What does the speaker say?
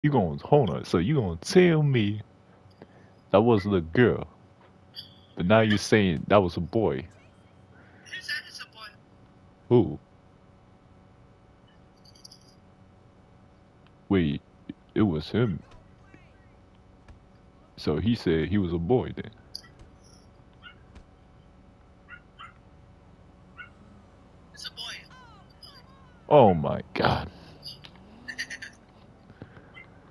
You gonna hold on? So you gonna tell me that wasn't a girl, but now you're saying that was a boy? Who said it's a boy? Who? Wait, it was him. So he said he was a boy then. It's a boy. Oh my god.